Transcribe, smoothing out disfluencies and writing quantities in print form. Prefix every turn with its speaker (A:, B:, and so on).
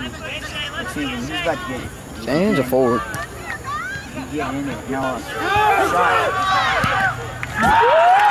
A: He's about to get it.
B: Shane's a forward.
A: He's getting in there. Now, shot.